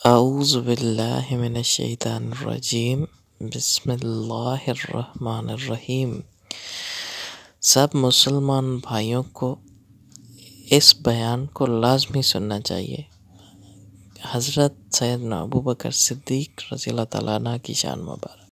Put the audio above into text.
औज़ु बिल्लाहि मिनश्शैतानिर्रजीम बिस्मिल्लाहिर्रहमानिर्रहीम। सब मुसलमान भाइयों को इस बयान को लाजमी सुनना चाहिए। हज़रत सैयदना अबू बकर सिद्दीक़ रज़ियल्लाहु तआला अन्हु की शान मुबारक।